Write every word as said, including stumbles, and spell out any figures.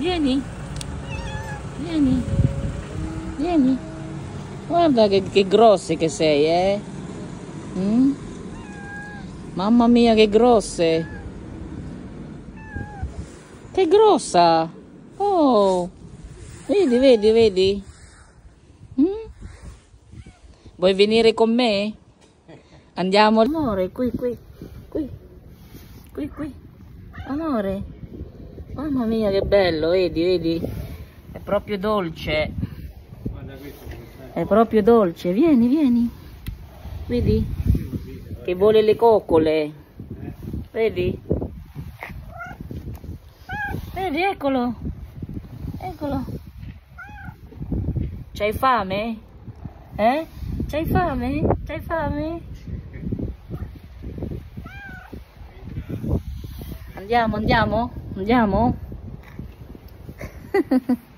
Vieni. Vieni. Vieni. Guarda che, che grosse che sei, eh. Mm? Mamma mia, che grosse. Che grossa. Oh. Vedi, vedi, vedi. Mm? Vuoi venire con me? Andiamo. Amore, qui, qui. Qui. Qui, qui. Amore. Mamma mia, che bello, vedi, vedi. È proprio dolce. È proprio dolce. Vieni, vieni. Vedi? Che vuole le coccole. Vedi? Vedi, eccolo. Eccolo. C'hai fame? Eh? C'hai fame? C'hai fame? Andiamo, andiamo? Andiamo?